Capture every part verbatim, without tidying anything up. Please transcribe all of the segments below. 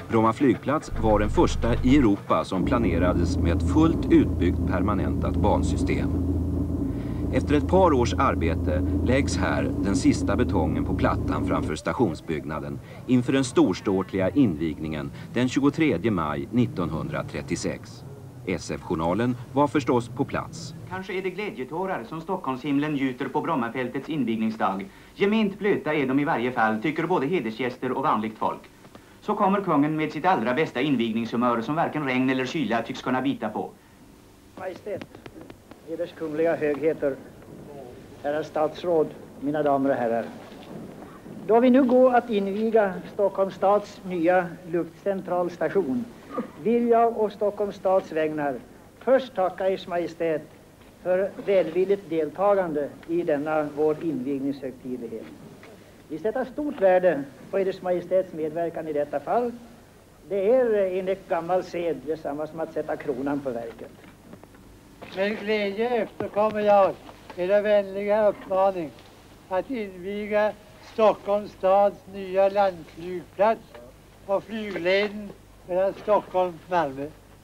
Bromma flygplats var den första i Europa som planerades med ett fullt utbyggt permanentat bansystem. Efter ett par års arbete läggs här den sista betongen på plattan framför stationsbyggnaden inför den storståtliga invigningen den tjugotredje maj nittonhundratrettiosex. S F-journalen var förstås på plats. Kanske är det glädjetårar som Stockholmshimlen gjuter på Brommafältets invigningsdag. Gement blöta är de i varje fall, tycker både hedersgäster och vanligt folk. Så kommer kungen med sitt allra bästa invigningshumör som varken regn eller kyla tycks kunna bita på. Majestät, eders kungliga högheter, herrar statsråd, mina damer och herrar. Då vi nu går att inviga Stockholms stads nya luftcentralstation vill jag och Stockholms stads vägnar först tacka ers majestät för välvilligt deltagande i denna vår invigningshögtidlighet. Vi sätter stort värde på eders majestäts medverkan i detta fall. Det är enligt gammal sed detsamma som att sätta kronan på verket. Med glädje efterkommer jag era vänliga uppmaning att inviga Stockholms stads nya landflygplats och flygleden mellan Stockholm och Malmö.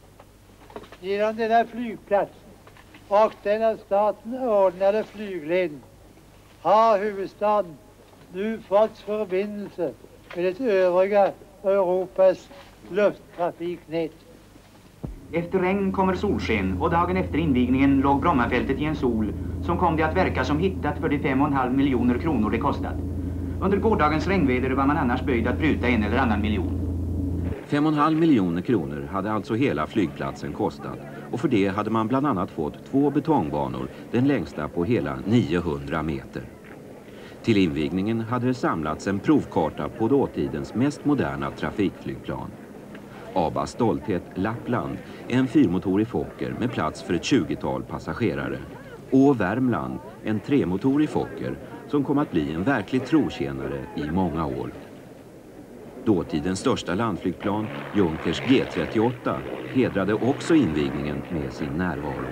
Genom denna flygplats och den av staten ordnade flygleden har huvudstaden nu fått förbindelse med det övriga Europas lufttrafiknät. Efter regn kommer solsken och dagen efter invigningen låg Brommafältet i en sol som kom det att verka som hittat för de fem och en halv miljoner kronor det kostat. Under gårdagens regnväder var man annars böjd att pruta en eller annan miljon. Fem och en halv miljoner kronor hade alltså hela flygplatsen kostat och för det hade man bland annat fått två betongbanor, den längsta på hela niohundra meter. Till invigningen hade det samlats en provkarta på dåtidens mest moderna trafikflygplan. Abas stolthet Lappland är en fyrmotorig Fokker med plats för ett tjugotal passagerare. Och Värmland, en tremotorig Fokker som kom att bli en verklig trotjänare i många år. Dåtidens största landflygplan, Junkers G trettioåtta, hedrade också invigningen med sin närvaro.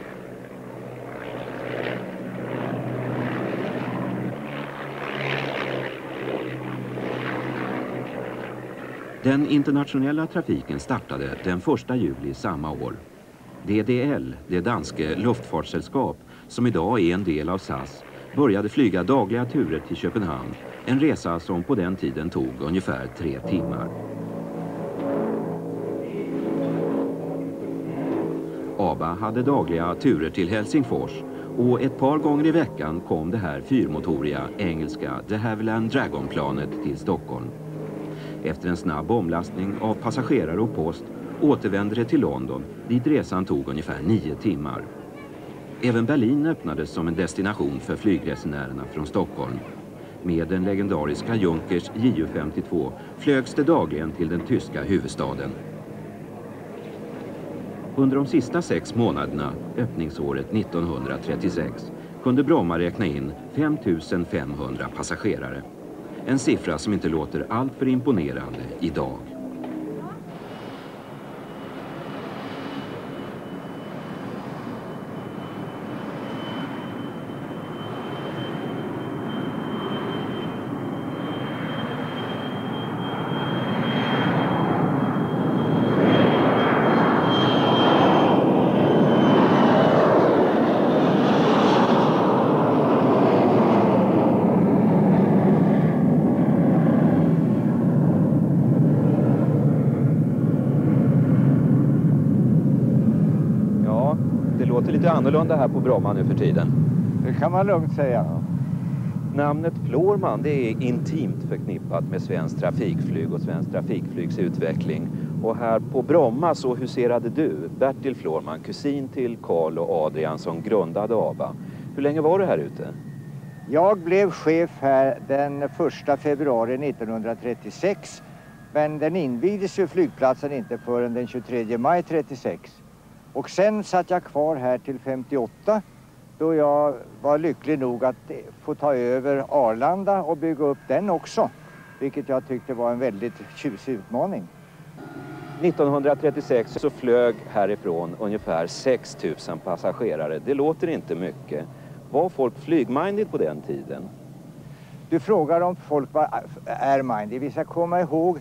Den internationella trafiken startade den första juli samma år. D D L, det danske luftfartssällskap, som idag är en del av S A S, började flyga dagliga turer till Köpenhamn, en resa som på den tiden tog ungefär tre timmar. ABA hade dagliga turer till Helsingfors och ett par gånger i veckan kom det här fyrmotoriga engelska de Havilland Dragon-planet till Stockholm. Efter en snabb omlastning av passagerare och post återvände det till London, dit resan tog ungefär nio timmar. Även Berlin öppnades som en destination för flygresenärerna från Stockholm. Med den legendariska Junkers J U femtiotvå flögs det dagligen till den tyska huvudstaden. Under de sista sex månaderna, öppningsåret nittonhundratrettiosex, kunde Bromma räkna in fem tusen femhundra passagerare. En siffra som inte låter alltför imponerande idag. låter lite annorlunda här på Bromma nu för tiden. Det kan man lugnt säga. Namnet Florman, det är intimt förknippat med svensk trafikflyg och svensk trafikflygs utveckling. Och här på Bromma så huserade du, Bertil Florman, kusin till Carl och Adrian som grundade ABA. Hur länge var du här ute? Jag blev chef här den första februari nittonhundratrettiosex. Men den invigdes ju flygplatsen inte förrän den tjugotredje maj trettiosex. Och sen satt jag kvar här till femtioåtta. Då jag var lycklig nog att få ta över Arlanda och bygga upp den också. Vilket jag tyckte var en väldigt tjusig utmaning. nittonhundratrettiosex så flög härifrån ungefär sex tusen passagerare. Det låter inte mycket. Var folk flygmindig på den tiden? Du frågar om folk var airmindig. Vi ska komma ihåg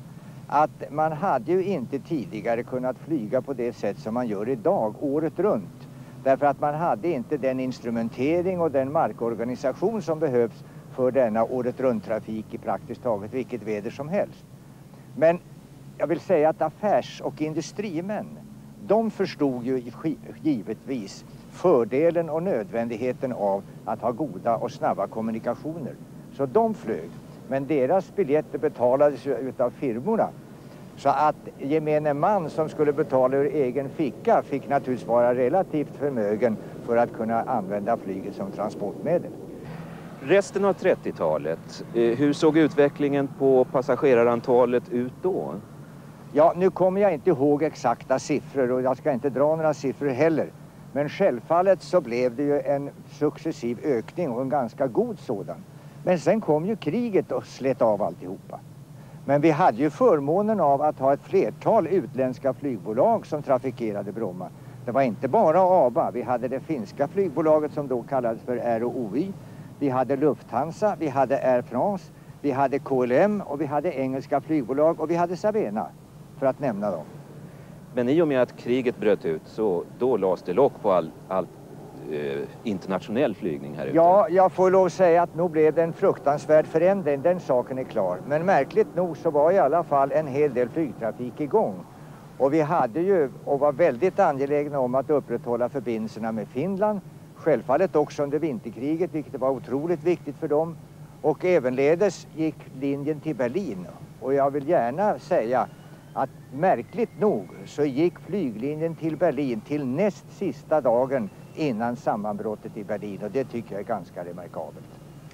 att man hade ju inte tidigare kunnat flyga på det sätt som man gör idag året runt. Därför att man hade inte den instrumentering och den markorganisation som behövs för denna året runt-trafik i praktiskt taget vilket väder som helst. Men jag vill säga att affärs- och industrimän, de förstod ju givetvis fördelen och nödvändigheten av att ha goda och snabba kommunikationer. Så de flög, men deras biljetter betalades ju utav firmorna. Så att gemene man som skulle betala ur egen ficka fick naturligtvis vara relativt förmögen för att kunna använda flyget som transportmedel. Resten av trettiotalet, hur såg utvecklingen på passagerarantalet ut då? Ja, nu kommer jag inte ihåg exakta siffror och jag ska inte dra några siffror heller. Men självfallet så blev det ju en successiv ökning och en ganska god sådan. Men sen kom ju kriget och slet av alltihopa. Men vi hade ju förmånen av att ha ett flertal utländska flygbolag som trafikerade Bromma. Det var inte bara ABA, vi hade det finska flygbolaget som då kallades för R O O Y. Vi hade Lufthansa, vi hade Air France, vi hade K L M och vi hade engelska flygbolag och vi hade Sabena, för att nämna dem. Men i och med att kriget bröt ut så då lades det lock på all, all eh, internationell flygning här ute. Ja, jag får lov att säga att nog blev det en fruktansvärd förändring, den saken är klar. Men märkligt nog så var i alla fall en hel del flygtrafik igång. Och vi hade ju och var väldigt angelägna om att upprätthålla förbindelserna med Finland. Självfallet också under vinterkriget, vilket var otroligt viktigt för dem. Och ävenledes gick linjen till Berlin. Och jag vill gärna säga att märkligt nog så gick flyglinjen till Berlin till näst sista dagen innan sammanbrottet i Berlin. Och det tycker jag är ganska remarkabelt.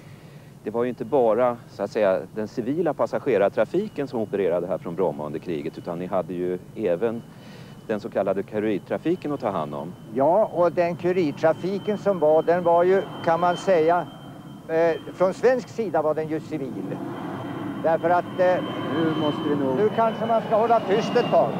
Det var ju inte bara så att säga den civila passagerartrafiken som opererade här från Bromma under kriget, utan ni hade ju även den så kallade kurirtrafiken att ta hand om. Ja, och den kurirtrafiken som var, den var ju, kan man säga, eh, från svensk sida var den ju civil. Därför att eh, nu måste vi nog... Nu kanske man ska hålla tyst ett tag.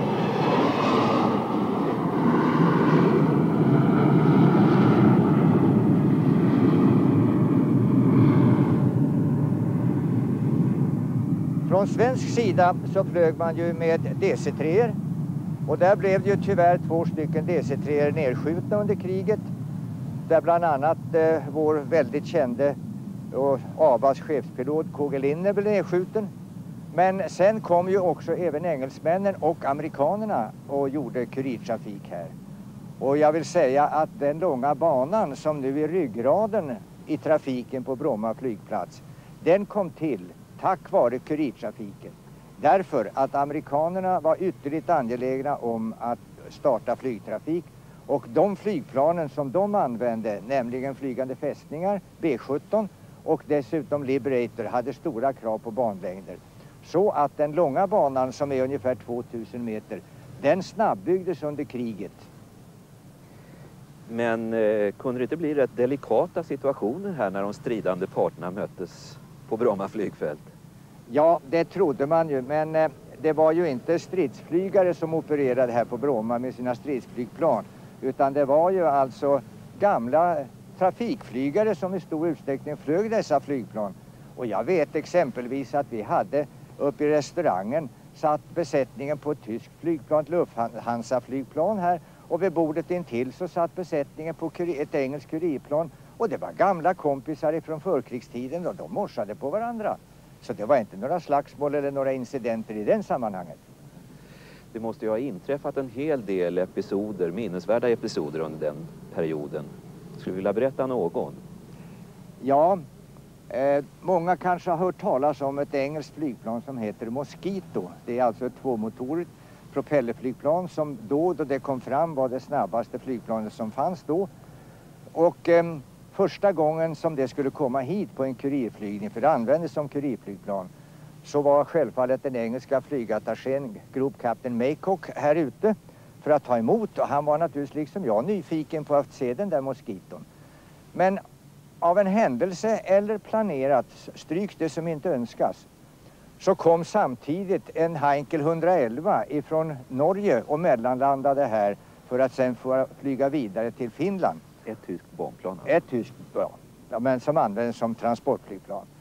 Från svensk sida så flög man ju med D C tre och där blev det ju tyvärr två stycken D C tre nedskjutna under kriget. Där bland annat eh, vår väldigt kände och ABAs chefspilot K G Linner blev nedskjuten. Men sen kom ju också även engelsmännen och amerikanerna och gjorde kurirtrafik här. Och jag vill säga att den långa banan som nu är ryggraden i trafiken på Bromma flygplats, den kom till tack vare kurirtrafiken. Därför att amerikanerna var ytterligt angelägna om att starta flygtrafik. Och de flygplanen som de använde, nämligen flygande fästningar, B sjutton och dessutom Liberator, hade stora krav på banlängder. Så att den långa banan som är ungefär tvåtusen meter, den snabbbyggdes under kriget. Men eh, kunde det inte bli rätt delikata situationer här när de stridande parterna möttes på Bromma flygfält? Ja, det trodde man ju, men eh, det var ju inte stridsflygare som opererade här på Bromma med sina stridsflygplan. Utan det var ju alltså gamla trafikflygare som i stor utsträckning flög dessa flygplan. Och jag vet exempelvis att vi hade uppe i restaurangen satt besättningen på ett tyskt flygplan, ett Lufthansa-flygplan här. Och vid bordet intill så satt besättningen på ett engelskt kurirplan. Och det var gamla kompisar ifrån förkrigstiden och de morsade på varandra. Så det var inte några slagsmål eller några incidenter i den sammanhanget. Det måste ju ha inträffat en hel del episoder, minnesvärda episoder under den perioden. Skulle du vilja berätta någon? Ja, eh, många kanske har hört talas om ett engelskt flygplan som heter Mosquito. Det är alltså ett tvåmotorigt propellerflygplan som då, då det kom fram, var det snabbaste flygplanet som fanns då. Och eh, första gången som det skulle komma hit på en kurirflygning, för det användes som kurirflygplan, så var självfallet den engelska flygattachén Group Captain Maycock här ute för att ta emot. Och han var naturligtvis liksom jag nyfiken på att se den där Mosquiton. Men av en händelse eller planerat, stryk det som inte önskas, så kom samtidigt en Heinkel hundraelva ifrån Norge och mellanlandade här för att sen få flyga vidare till Finland. Ett tyskt bombplan? Ett tyskt plan, ja, men som användes som transportflygplan.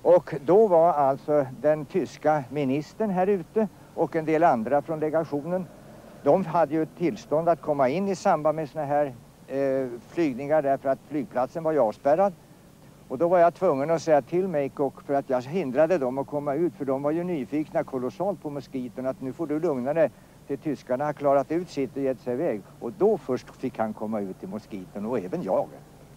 Och då var alltså den tyska ministern här ute och en del andra från legationen. De hade ju tillstånd att komma in i samband med såna här eh, flygningar därför att flygplatsen var ju avspärrad. Och då var jag tvungen att säga till Maycock för att jag hindrade dem att komma ut, för de var ju nyfikna kolossalt på moskiton, att nu får du lugna dig till tyskarna har klarat ut sitt och gett sig iväg. Och då först fick han komma ut i moskiton och även jag.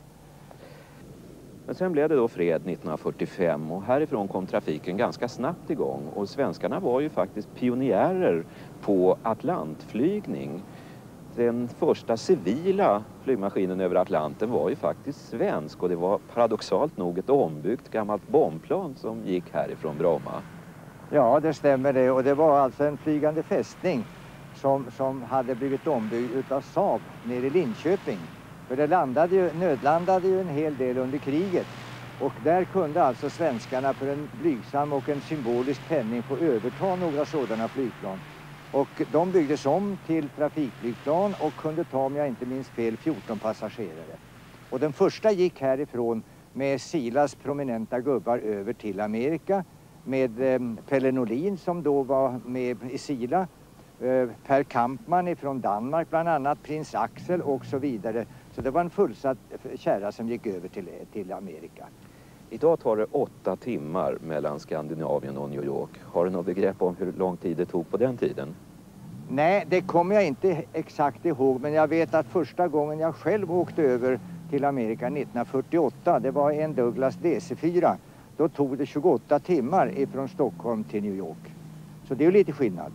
Men sen blev det då fred nittonhundrafyrtiofem och härifrån kom trafiken ganska snabbt igång. Och svenskarna var ju faktiskt pionjärer på atlantflygning. Den första civila flygmaskinen över Atlanten var ju faktiskt svensk och det var paradoxalt nog ett ombyggt gammalt bombplan som gick härifrån Bromma. Ja, det stämmer det. Och det var alltså en flygande fästning som, som hade blivit ombyggd utav Saab nere i Linköping. För det landade ju, nödlandade ju en hel del under kriget. Och där kunde alltså svenskarna för en blygsam och en symbolisk penning få överta några sådana flygplan. Och de byggdes om till trafikflygplan och kunde ta, om jag inte minns fel, fjorton passagerare. Och den första gick härifrån med Silas prominenta gubbar över till Amerika. Med eh, Pelle Norlin som då var med i Sila. Eh, Per Kampmann från Danmark bland annat, Prins Axel och så vidare. Så det var en fullsatt kärra som gick över till, till Amerika. Idag tar det åtta timmar mellan Skandinavien och New York. Har du något begrepp om hur lång tid det tog på den tiden? Nej, det kommer jag inte exakt ihåg, men jag vet att första gången jag själv åkte över till Amerika nittonhundrafyrtioåtta, det var en Douglas D C fyra. Då tog det tjugoåtta timmar ifrån Stockholm till New York. Så det är ju lite skillnad.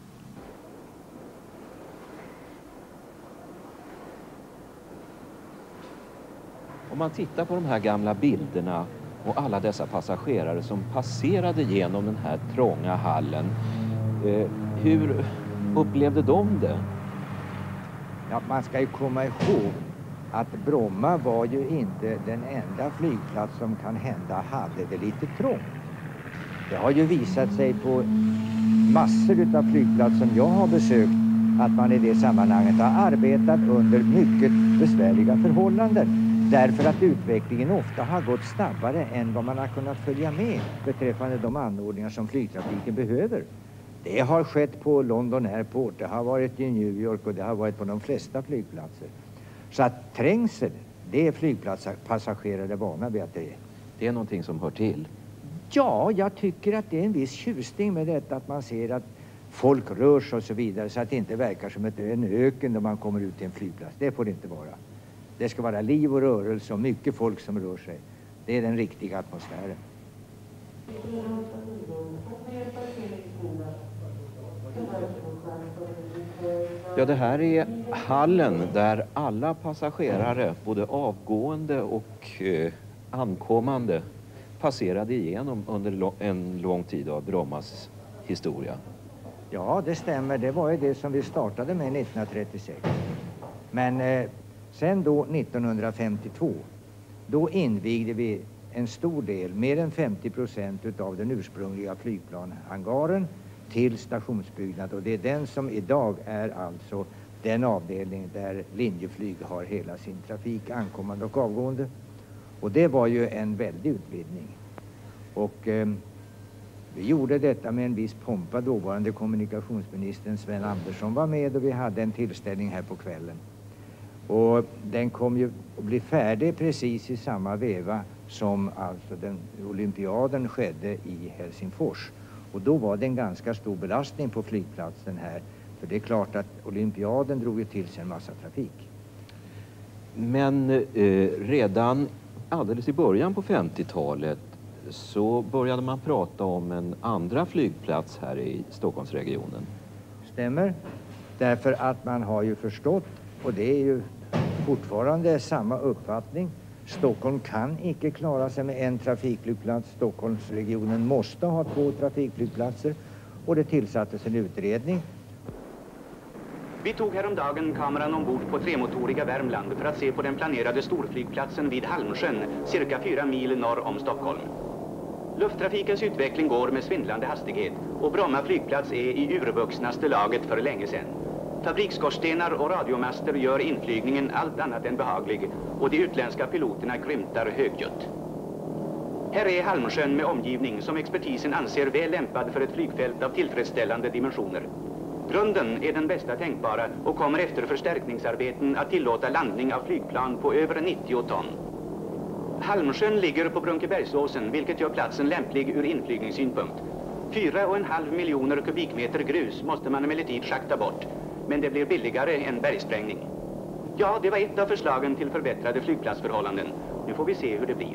Om man tittar på de här gamla bilderna och alla dessa passagerare som passerade genom den här trånga hallen, eh, hur upplevde de det? Ja, man ska ju komma ihåg att Bromma var ju inte den enda flygplats som kan hända hade det lite trångt. Det har ju visat sig på massor av flygplatser som jag har besökt att man i det sammanhanget har arbetat under mycket besvärliga förhållanden. Därför att utvecklingen ofta har gått snabbare än vad man har kunnat följa med beträffande de anordningar som flygtrafiken behöver. Det har skett på London Airport, det har varit i New York och det har varit på de flesta flygplatser. Så att trängsel, det är flygplatspassagerare vana vid att det är. Det är någonting som hör till. Ja, jag tycker att det är en viss tjusning med detta att man ser att folk rör sig och så vidare så att det inte verkar som ett, en öken när man kommer ut till en flygplats. Det får det inte vara. Det ska vara liv och rörelse och mycket folk som rör sig. Det är den riktiga atmosfären. Ja, det här är hallen där alla passagerare, både avgående och eh, ankommande, passerade igenom under en lång tid av Brommas historia. Ja, det stämmer. Det var ju det som vi startade med nittonhundratrettiosex. Men eh, sen då nittonhundrafemtiotvå, då invigde vi en stor del, mer än femtio procent av den ursprungliga flygplanhangaren till stationsbyggnad. Och det är den som idag är alltså den avdelning där Linjeflyg har hela sin trafik ankommande och avgående. Och det var ju en väldig utvidgning. Och eh, vi gjorde detta med en viss pompa. Dåvarande kommunikationsministern Sven Andersson var med och vi hade en tillställning här på kvällen. Och den kom ju att bli färdig precis i samma veva som alltså den olympiaden skedde i Helsingfors. Och då var det en ganska stor belastning på flygplatsen här. För det är klart att olympiaden drog ju till sig en massa trafik. Men eh, redan alldeles i början på femtiotalet så började man prata om en andra flygplats här i Stockholmsregionen. Stämmer. Därför att man har ju förstått, och det är ju fortfarande samma uppfattning, Stockholm kan inte klara sig med en trafikflygplats. Stockholmsregionen måste ha två trafikflygplatser och det tillsattes en utredning. Vi tog häromdagen kameran ombord på tremotoriga Värmland för att se på den planerade storflygplatsen vid Halmsjön, cirka fyra mil norr om Stockholm. Lufttrafikens utveckling går med svindlande hastighet och Bromma flygplats är i urvuxnaste laget för länge sedan. Fabriksskorstenar och radiomaster gör inflygningen allt annat än behaglig och de utländska piloterna grymtar högljutt. Här är Halmsjön med omgivning som expertisen anser väl lämpad för ett flygfält av tillfredsställande dimensioner. Grunden är den bästa tänkbara och kommer efter förstärkningsarbeten att tillåta landning av flygplan på över nittio ton. Halmsjön ligger på Brunkebergsåsen, vilket gör platsen lämplig ur inflygningssynpunkt. Fyra och en halv miljoner kubikmeter grus måste man emellertid schakta bort, men det blir billigare än bergsprängning. Ja, det var ett av förslagen till förbättrade flygplatsförhållanden. Nu får vi se hur det blir.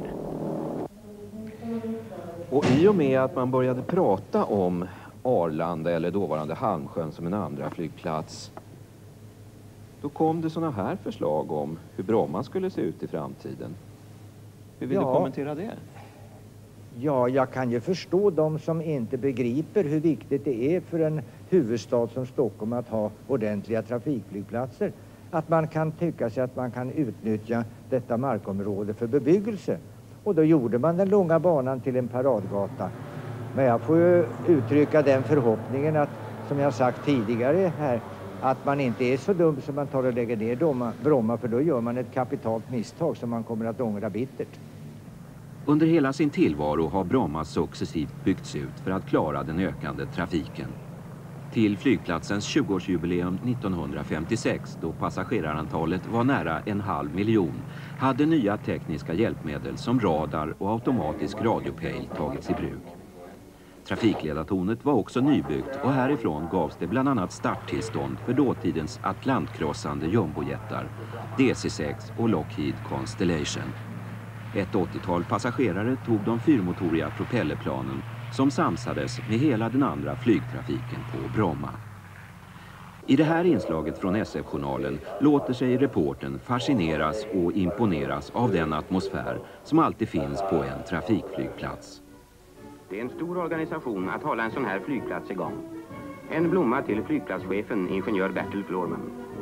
Och i och med att man började prata om Arlanda eller dåvarande Halmsjön som en andra flygplats, då kom det såna här förslag om hur Bromma skulle se ut i framtiden. Hur vill Ja. du kommentera det? Ja, jag kan ju förstå de som inte begriper hur viktigt det är för en huvudstad som Stockholm att ha ordentliga trafikflygplatser. Att man kan tycka sig att man kan utnyttja detta markområde för bebyggelse. Och då gjorde man den långa banan till en paradgata. Men jag får ju uttrycka den förhoppningen att, som jag sagt tidigare här, att man inte är så dum som man tar och lägger ner Bromma, för då gör man ett kapitalt misstag som man kommer att ångra bittert. Under hela sin tillvaro har Bromma successivt byggts ut för att klara den ökande trafiken. Till flygplatsens tjugoårsjubileum nittonhundrafemtiosex, då passagerarantalet var nära en halv miljon, hade nya tekniska hjälpmedel som radar och automatisk radiopejl tagits i bruk. Trafikledartornet var också nybyggt och härifrån gavs det bland annat starttillstånd för dåtidens atlantkrossande jumbojättar, D C sex och Lockheed Constellation. Ett åttiotal passagerare tog de fyrmotoriga propellerplanen som samsades med hela den andra flygtrafiken på Bromma. I det här inslaget från S F-journalen låter sig reportern fascineras och imponeras av den atmosfär som alltid finns på en trafikflygplats. Det är en stor organisation att hålla en sån här flygplats igång. En blomma till flygplatschefen, ingenjör Bertil Florman.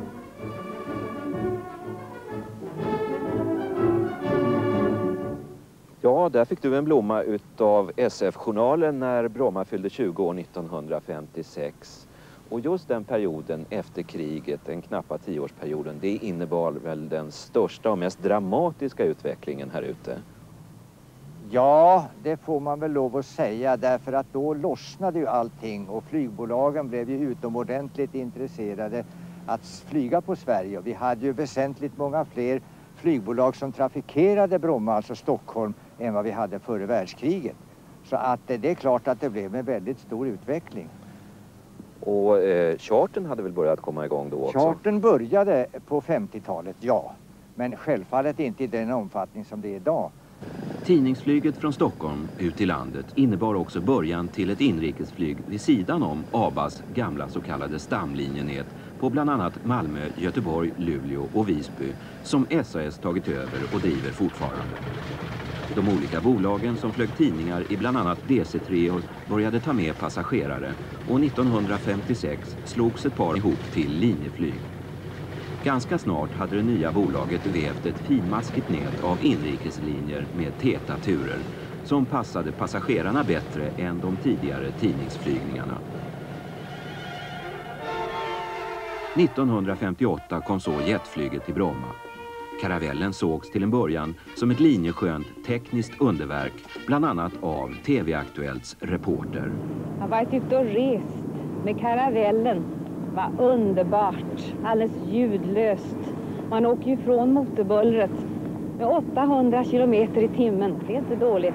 Ja, där fick du en blomma utav S F-journalen när Bromma fyllde tjugo år nittonhundrafemtiosex. Och just den perioden efter kriget, den knappa tioårsperioden, det innebar väl den största och mest dramatiska utvecklingen här ute? Ja, det får man väl lov att säga, därför att då lossnade ju allting och flygbolagen blev ju utomordentligt intresserade att flyga på Sverige. Och vi hade ju väsentligt många fler flygbolag som trafikerade Bromma, alltså Stockholm, än vad vi hade före världskriget. Så att det är klart att det blev en väldigt stor utveckling. Och eh, chartern hade väl börjat komma igång då också? Chartern började på femtiotalet, ja. Men självfallet inte i den omfattning som det är idag. Tidningsflyget från Stockholm ut i landet innebar också början till ett inrikesflyg vid sidan om A B A:s gamla så kallade stamlinjenät på bland annat Malmö, Göteborg, Luleå och Visby som S A S tagit över och driver fortfarande. De olika bolagen som flög tidningar i bland annat D C tre-or började ta med passagerare och nittonhundrafemtiosex slogs ett par ihop till linjeflyg. Ganska snart hade det nya bolaget vävt ett finmaskigt nät av inrikeslinjer med täta turer som passade passagerarna bättre än de tidigare tidningsflygningarna. nittonhundrafemtioåtta kom så jetflyget till Bromma. Karavellen sågs till en början som ett linjeskönt tekniskt underverk, bland annat av T V-Aktuellts reporter. Jag har varit ute och rest med karavellen. Vad underbart, alldeles ljudlöst. Man åker ju från motorbullret med åttahundra kilometer i timmen. Det är inte dåligt.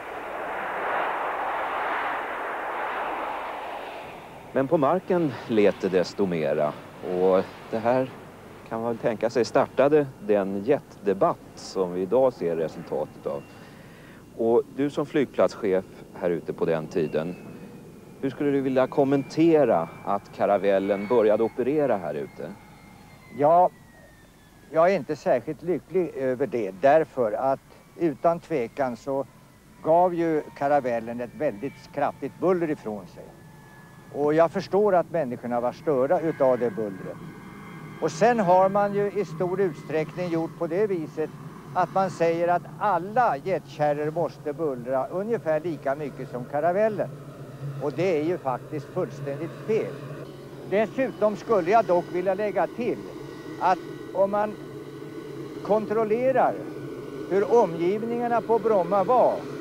Men på marken lät det desto mera. Och det här kan man väl tänka sig startade den jetdebatt som vi idag ser resultatet av. Och du som flygplatschef här ute på den tiden, hur skulle du vilja kommentera att karavellen började operera här ute? Ja, jag är inte särskilt lycklig över det, därför att utan tvekan så gav ju karavellen ett väldigt kraftigt buller ifrån sig. Och jag förstår att människorna var störda utav det bullret. Och sen har man ju i stor utsträckning gjort på det viset att man säger att alla jetkärror måste bullra ungefär lika mycket som karavellen. Och det är ju faktiskt fullständigt fel. Dessutom skulle jag dock vilja lägga till att om man kontrollerar hur omgivningarna på Bromma var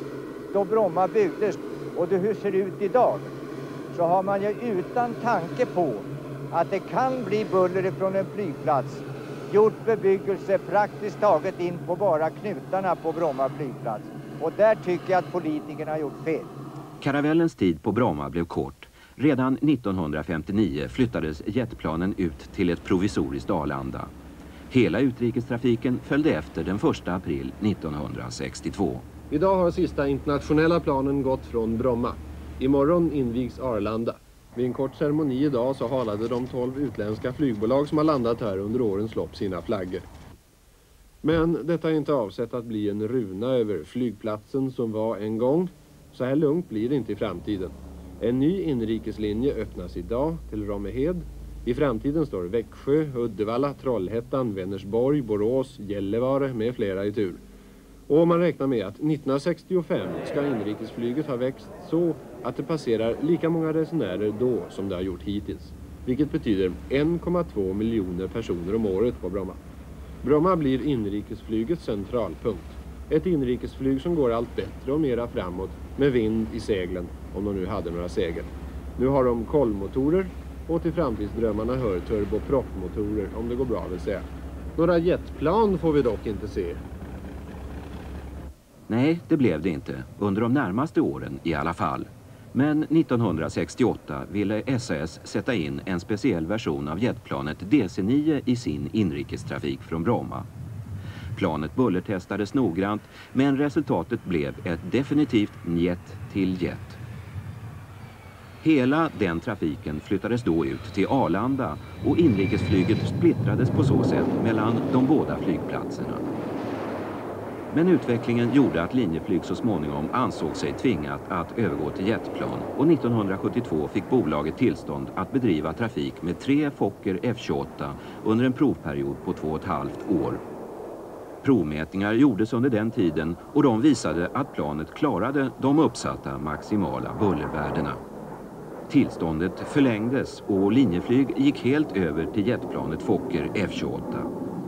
då Bromma byggdes och det hur ser ut idag, så har man ju utan tanke på att det kan bli buller från en flygplats gjort bebyggelse praktiskt taget in på bara knutarna på Bromma flygplats. Och där tycker jag att politikerna har gjort fel. Karavellens tid på Bromma blev kort. Redan nittonhundrafemtionio flyttades jetplanen ut till ett provisoriskt Arlanda. Hela utrikestrafiken följde efter den första april nittonhundrasextiotvå. Idag har sista internationella planen gått från Bromma. Imorgon invigs Arlanda. Vid en kort ceremoni idag så halade de tolv utländska flygbolag som har landat här under årens lopp sina flaggor. Men detta är inte avsett att bli en runa över flygplatsen som var en gång. Så här lugnt blir det inte i framtiden. En ny inrikeslinje öppnas idag till Rommehed. I framtiden står Växjö, Uddevalla, Trollhättan, Vänersborg, Borås, Gällivare med flera i tur. Och man räknar med att nittonhundrasextiofem ska inrikesflyget ha växt så att det passerar lika många resenärer då som det har gjort hittills. Vilket betyder en komma två miljoner personer om året på Bromma. Bromma blir inrikesflygets centralpunkt. Ett inrikesflyg som går allt bättre och mera framåt med vind i seglen, om de nu hade några segel. Nu har de kolvmotorer och till framtidsdrömmarna hör turboproppmotorer, om det går bra vill säga. Några jetplan får vi dock inte se. Nej, det blev det inte. Under de närmaste åren i alla fall. Men nittonhundrasextioåtta ville S A S sätta in en speciell version av jetplanet D C nio i sin inrikestrafik från Bromma. Planet bullertestades noggrant, men resultatet blev ett definitivt njet till jet. Hela den trafiken flyttades då ut till Arlanda och inrikesflyget splittrades på så sätt mellan de båda flygplatserna. Men utvecklingen gjorde att Linjeflyg så småningom ansåg sig tvingat att övergå till jetplan och nittonhundrasjuttiotvå fick bolaget tillstånd att bedriva trafik med tre Fokker F tjugoåtta under en provperiod på två och ett halvt år. Provmätningar gjordes under den tiden och de visade att planet klarade de uppsatta maximala bullervärdena. Tillståndet förlängdes och Linjeflyg gick helt över till jetplanet Fokker F tjugoåtta.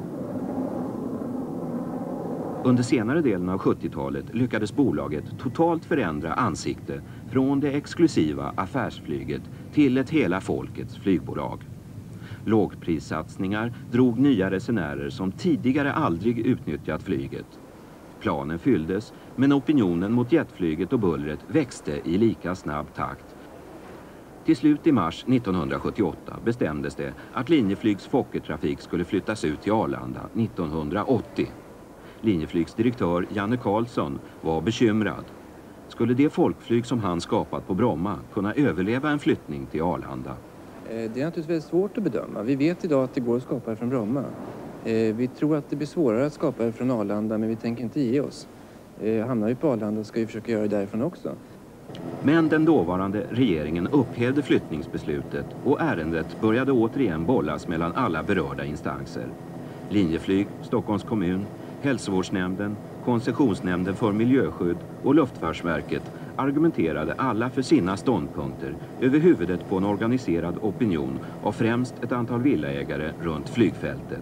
Under senare delen av sjuttiotalet lyckades bolaget totalt förändra ansikte från det exklusiva affärsflyget till ett hela folkets flygbolag. Lågprissatsningar drog nya resenärer som tidigare aldrig utnyttjat flyget. Planen fylldes, men opinionen mot jetflyget och bullret växte i lika snabb takt. Till slut i mars nittonhundrasjuttioåtta bestämdes det att Linjeflygs Fokkertrafik skulle flyttas ut till Arlanda nittonhundraåttio. Linjeflygs direktör Janne Karlsson var bekymrad. Skulle det folkflyg som han skapat på Bromma kunna överleva en flyttning till Arlanda? Det är naturligtvis väldigt svårt att bedöma. Vi vet idag att det går att skapa det från Bromma. Vi tror att det blir svårare att skapa det från Arlanda, men vi tänker inte ge oss. Hamnar vi på Arlanda ska vi försöka göra det därifrån också. Men den dåvarande regeringen upphävde flyttningsbeslutet och ärendet började återigen bollas mellan alla berörda instanser. Linjeflyg, Stockholms kommun, Hälsovårdsnämnden, Koncessionsnämnden för miljöskydd och Luftfartsverket argumenterade alla för sina ståndpunkter över huvudet på en organiserad opinion av främst ett antal villaägare runt flygfältet.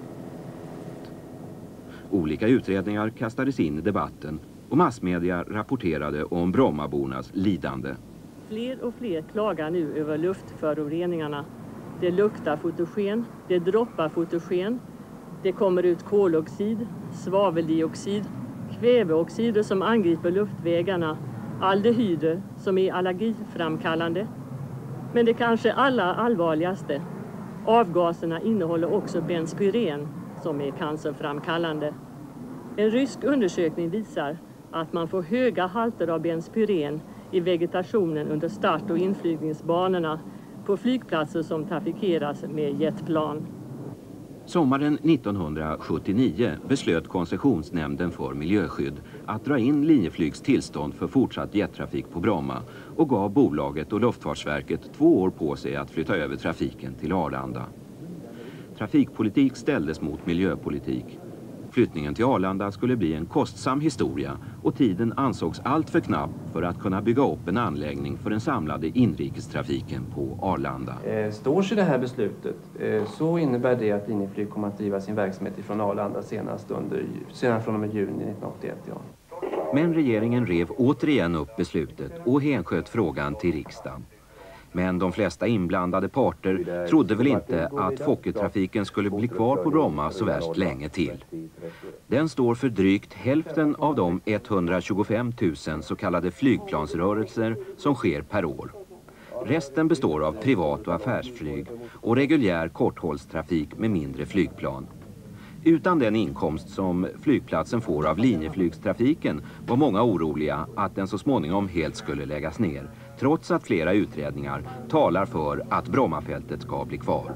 Olika utredningar kastades in i debatten och massmedia rapporterade om Brommabornas lidande. Fler och fler klagar nu över luftföroreningarna. Det luktar fotogen, det droppar fotogen. Det kommer ut koloxid, svaveldioxid, kväveoxider som angriper luftvägarna, aldehyder som är allergiframkallande. Men det kanske allra allvarligaste, avgaserna innehåller också benspyren som är cancerframkallande. En rysk undersökning visar att man får höga halter av benspyren i vegetationen under start- och inflygningsbanorna på flygplatser som trafikeras med jetplan. Sommaren nittonhundrasjuttionio beslöt Koncessionsnämnden för miljöskydd att dra in Linjeflygs tillstånd för fortsatt jettrafik på Bromma och gav bolaget och Luftfartsverket två år på sig att flytta över trafiken till Arlanda. Trafikpolitik ställdes mot miljöpolitik. Flyttningen till Arlanda skulle bli en kostsam historia och tiden ansågs allt för knapp för att kunna bygga upp en anläggning för den samlade inrikestrafiken på Arlanda. Eh, står sig det här beslutet eh, så innebär det att Linjeflyg kommer att driva sin verksamhet ifrån Arlanda senast, under, senast från och med juni nittonhundraåttioett. Ja. Men regeringen rev återigen upp beslutet och hänsköt frågan till riksdagen. Men de flesta inblandade parter trodde väl inte att Fokkertrafiken skulle bli kvar på Bromma så värst länge till. Den står för drygt hälften av de etthundratjugofem tusen så kallade flygplansrörelser som sker per år. Resten består av privat- och affärsflyg och reguljär korthållstrafik med mindre flygplan. Utan den inkomst som flygplatsen får av linjeflygstrafiken var många oroliga att den så småningom helt skulle läggas ner, trots att flera utredningar talar för att Brommafältet ska bli kvar.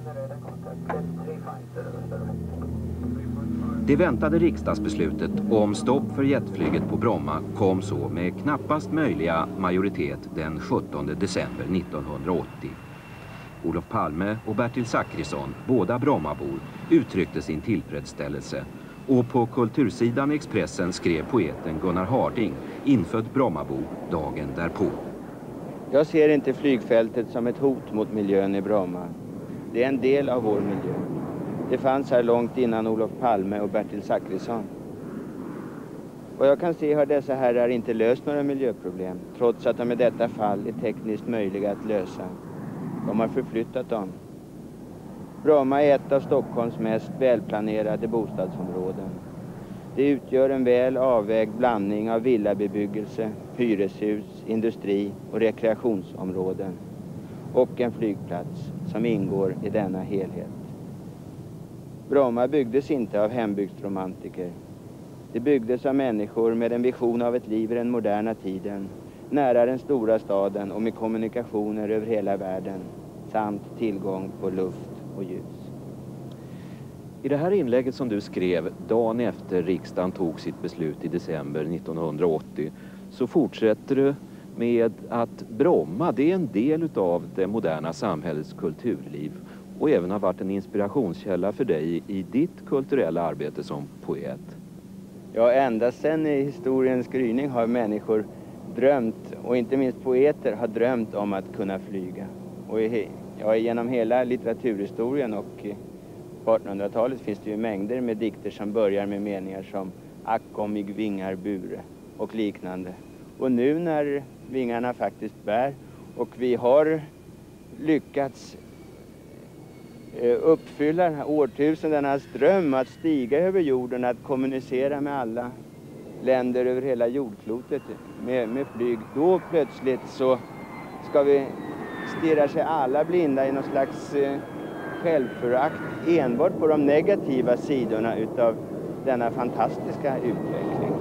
Det väntade riksdagsbeslutet om stopp för jetflyget på Bromma kom så med knappast möjliga majoritet den sjuttonde december nittonhundraåttio. Olof Palme och Bertil Zachrisson, båda Brommabor, uttryckte sin tillfredsställelse. Och på kultursidan i Expressen skrev poeten Gunnar Harding, infödd Brommabo, dagen därpå. Jag ser inte flygfältet som ett hot mot miljön i Bromma. Det är en del av vår miljö. Det fanns här långt innan Olof Palme och Bertil Zachrisson. Vad jag kan se har dessa herrar inte löst några miljöproblem, trots att de i detta fall är tekniskt möjliga att lösa. De har förflyttat dem. Bromma är ett av Stockholms mest välplanerade bostadsområden. Det utgör en väl avvägd blandning av villabebyggelse, hyreshus, industri och rekreationsområden. Och en flygplats som ingår i denna helhet. Bromma byggdes inte av hembygdsromantiker. Det byggdes av människor med en vision av ett liv i den moderna tiden, nära den stora staden och med kommunikationer över hela världen, samt tillgång på luft och ljus. I det här inlägget som du skrev dagen efter riksdagen tog sitt beslut i december nittonhundraåttio så fortsätter du med att Bromma, det är en del av det moderna samhällets kulturliv och även har varit en inspirationskälla för dig i ditt kulturella arbete som poet. Ja, ända sedan i historiens gryning har människor drömt, och inte minst poeter har drömt om att kunna flyga. Och i, ja, genom hela litteraturhistorien och på artonhundratalet finns det ju mängder med dikter som börjar med meningar som ack om mig vingar bure och liknande. Och nu när vingarna faktiskt bär och vi har lyckats uppfylla årtusendernas dröm att stiga över jorden, att kommunicera med alla länder över hela jordklotet med, med flyg, då plötsligt så ska vi stirra sig alla blinda i någon slags eh, självförakt enbart på de negativa sidorna utav denna fantastiska utveckling.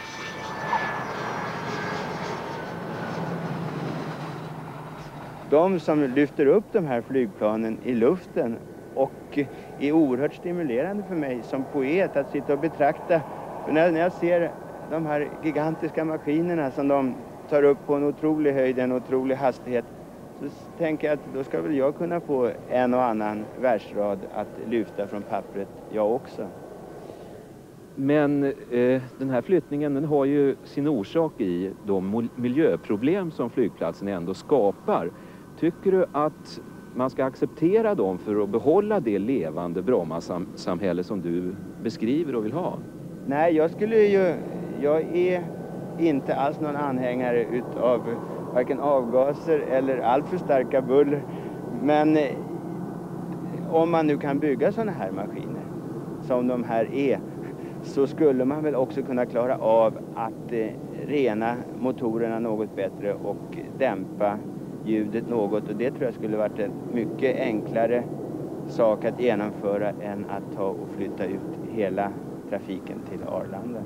De som lyfter upp de här flygplanen i luften och är oerhört stimulerande för mig som poet att sitta och betrakta. För när, när jag ser de här gigantiska maskinerna som de tar upp på en otrolig höjd, en otrolig hastighet, så tänker jag att då ska väl jag kunna få en och annan versrad att lyfta från pappret, jag också. Men eh, den här flyttningen den har ju sin orsak i de miljöproblem som flygplatsen ändå skapar. Tycker du att man ska acceptera dem för att behålla det levande Bromma-samhälle som du beskriver och vill ha? Nej, jag skulle ju... Jag är inte alls någon anhängare utav varken avgaser eller allt för starka buller. Men om man nu kan bygga sådana här maskiner som de här är, så skulle man väl också kunna klara av att eh, rena motorerna något bättre och dämpa ljudet något. Och det tror jag skulle varit en mycket enklare sak att genomföra än att ta och flytta ut hela trafiken till Arlanda.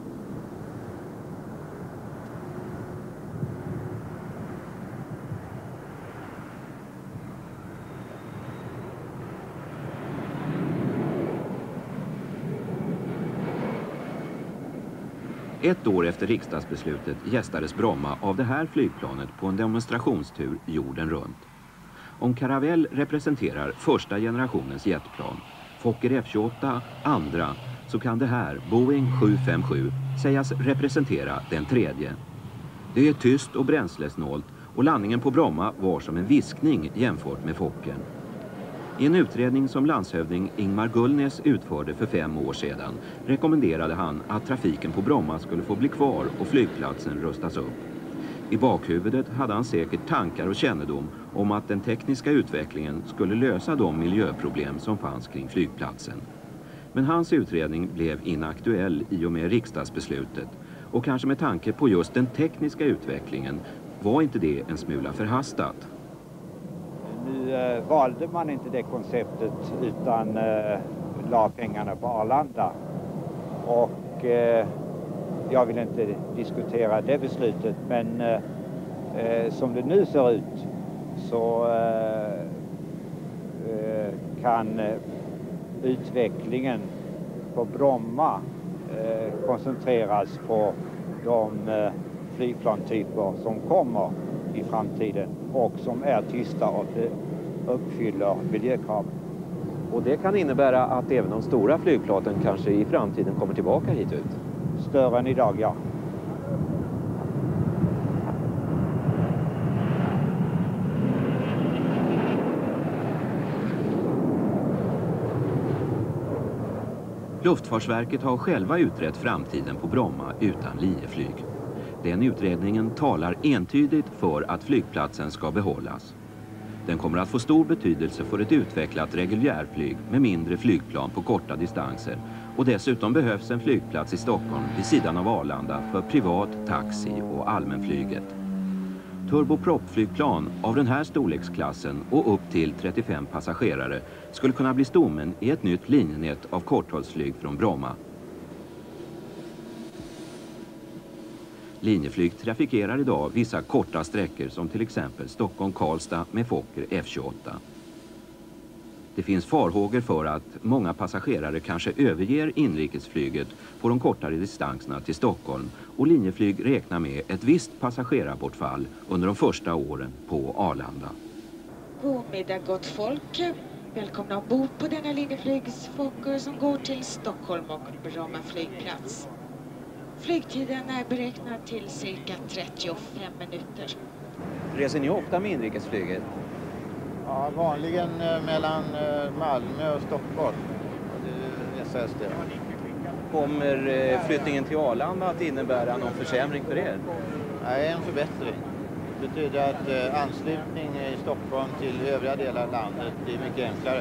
Ett år efter riksdagsbeslutet gästades Bromma av det här flygplanet på en demonstrationstur jorden runt. Om Caravelle representerar första generationens jetplan, Fokker F tjugoåtta andra, så kan det här, Boeing sju fem sju, sägas representera den tredje. Det är tyst och bränslesnålt och landningen på Bromma var som en viskning jämfört med Fokkern. I en utredning som landshövding Ingmar Gullnäs utförde för fem år sedan rekommenderade han att trafiken på Bromma skulle få bli kvar och flygplatsen rustas upp. I bakhuvudet hade han säkert tankar och kännedom om att den tekniska utvecklingen skulle lösa de miljöproblem som fanns kring flygplatsen. Men hans utredning blev inaktuell i och med riksdagsbeslutet, och kanske med tanke på just den tekniska utvecklingen var inte det en smula förhastat. Nu eh, valde man inte det konceptet utan eh, la pengarna på Arlanda. Och eh, jag vill inte diskutera det beslutet, men eh, eh, som det nu ser ut så eh, eh, kan eh, utvecklingen på Bromma eh, koncentreras på de eh, flygplantyper som kommer i framtiden och som är tysta och uppfyller miljökraven. Och det kan innebära att även de stora flygplanen kanske i framtiden kommer tillbaka hit ut? Större än idag, ja. Luftfartsverket har själva utrett framtiden på Bromma utan linjeflyg. Den utredningen talar entydigt för att flygplatsen ska behållas. Den kommer att få stor betydelse för ett utvecklat reguljärflyg med mindre flygplan på korta distanser, och dessutom behövs en flygplats i Stockholm vid sidan av Arlanda för privat, taxi och allmänflyget. Turboproppflygplan av den här storleksklassen och upp till trettiofem passagerare skulle kunna bli stommen i ett nytt linjenät av korthållsflyg från Bromma. Linjeflyg trafikerar idag vissa korta sträckor som till exempel Stockholm-Karlstad med Fokker F tjugoåtta. Det finns farhågor för att många passagerare kanske överger inrikesflyget på de kortare distanserna till Stockholm, och Linjeflyg räknar med ett visst passagerarbortfall under de första åren på Arlanda. God middag gott folk. Välkomna ombord på denna Linjeflygs Fokker som går till Stockholm och Bromma flygplats. Flygtiden är beräknad till cirka trettiofem minuter. Reser ni ofta med inrikesflyget? Ja, vanligen mellan Malmö och Stockholm. Det är S S det. Kommer flyttningen till Arlanda att innebära någon försämring för er? Nej, en förbättring. Det betyder att anslutning i Stockholm till övriga delar av landet är mycket enklare.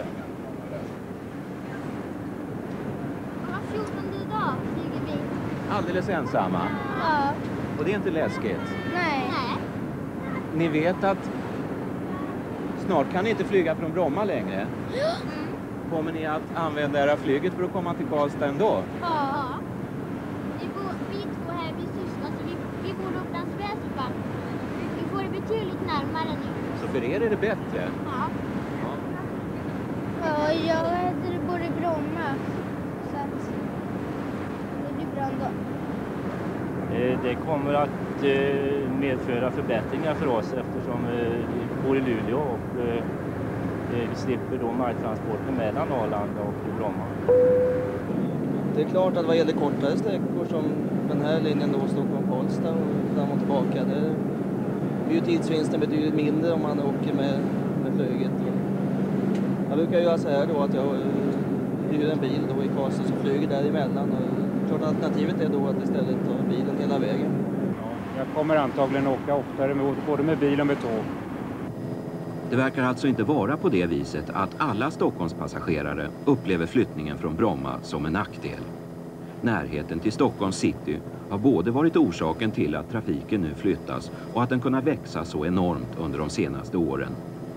fjortonde dag flyger vi. Alldeles ensamma? Ja. Och det är inte läskigt? Nej. Nej. Ni vet att snart kan ni inte flyga från Bromma längre. Mm. Kommer ni att använda era flyget för att komma till Karlstad ändå? Ja. Vi, bor, vi två här blir syskon, så vi, vi bor Upplands Väsby. Vi får det betydligt närmare nu. Så för er är det bättre? Ja. Ja, ja jag bor i Bromma. Så att det blir bra ändå. Det kommer att medföra förbättringar för oss eftersom vi bor i Luleå och vi slipper då marktransporter mellan Arlanda och Bromma. Det är klart att vad gäller kortare sträckor som den här linjen då Stockholm-Karlstad och fram och tillbaka, det är ju tidsvinsten betydligt mindre om man åker med, med flyget. Jag brukar göra så här då att jag hyr en bil då i Karlstad som flyger däremellan. Och klart alternativet är då att istället ta bilen hela vägen. Ja, jag kommer antagligen åka oftare med, både med bil och med tåg. Det verkar alltså inte vara på det viset att alla Stockholmspassagerare upplever flyttningen från Bromma som en nackdel. Närheten till Stockholms city har både varit orsaken till att trafiken nu flyttas och att den kunnat växa så enormt under de senaste åren.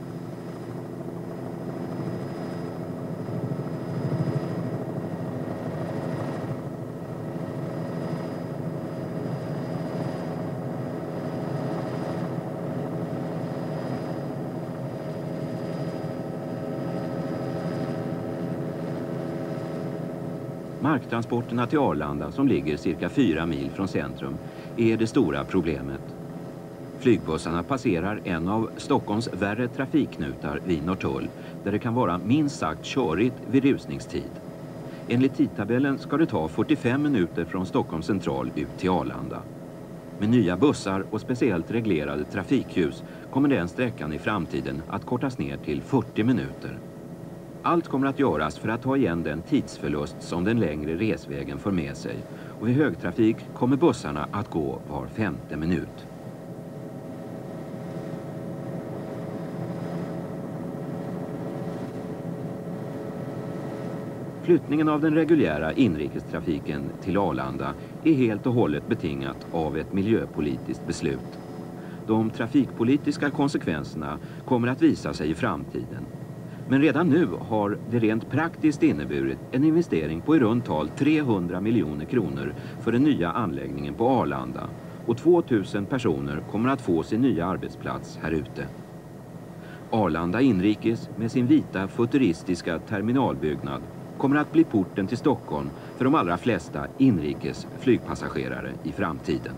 Marktransporterna till Arlanda, som ligger cirka fyra mil från centrum, är det stora problemet. Flygbussarna passerar en av Stockholms värre trafikknutar vid Norrtull, där det kan vara minst sagt körigt vid rusningstid. Enligt tidtabellen ska det ta fyrtiofem minuter från Stockholms central ut till Arlanda. Med nya bussar och speciellt reglerade trafikljus kommer den sträckan i framtiden att kortas ner till fyrtio minuter. Allt kommer att göras för att ta igen den tidsförlust som den längre resvägen för med sig. Och vid högtrafik kommer bussarna att gå var femte minut. Flyttningen av den reguljära inrikestrafiken till Arlanda är helt och hållet betingat av ett miljöpolitiskt beslut. De trafikpolitiska konsekvenserna kommer att visa sig i framtiden. Men redan nu har det rent praktiskt inneburit en investering på i runt tal trehundra miljoner kronor för den nya anläggningen på Arlanda. Och tvåtusen personer kommer att få sin nya arbetsplats här ute. Arlanda inrikes med sin vita futuristiska terminalbyggnad kommer att bli porten till Stockholm för de allra flesta inrikes flygpassagerare i framtiden.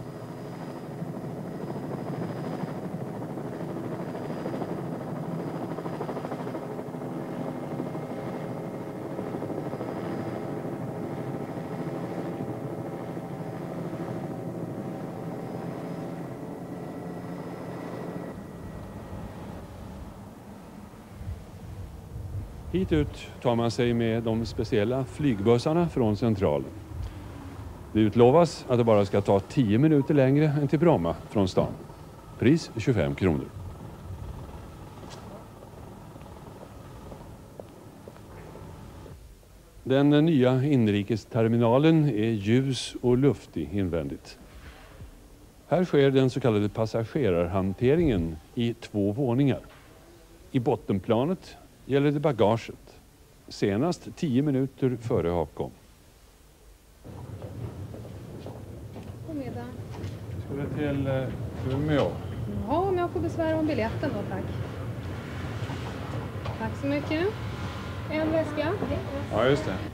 Hit ut tar man sig med de speciella flygbussarna från centralen. Det utlovas att det bara ska ta tio minuter längre än till Bromma från stan. Pris tjugofem kronor. Den nya inrikesterminalen är ljus och luftig invändigt. Här sker den så kallade passagerarhanteringen i två våningar. I bottenplanet gäller det bagaget. Senast tio minuter före avgång. God middag. Ska vi till uh, Umeå? Ja, om jag får besvära om biljetten då, tack. Tack så mycket. En väska. Ja, just det.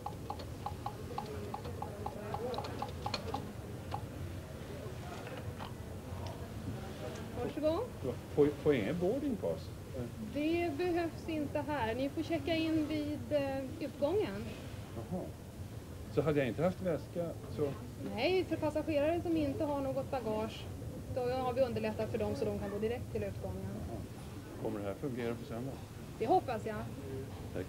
Varsågod. Får, får ingen boarding pass? Det behövs inte här. Ni får checka in vid eh, utgången. Jaha. Så hade jag inte haft väska så... Nej, för passagerare som inte har något bagage, då har vi underlättat för dem så de kan gå direkt till utgången. Jaha. Kommer det här fungera på söndag? Det hoppas jag. Tack.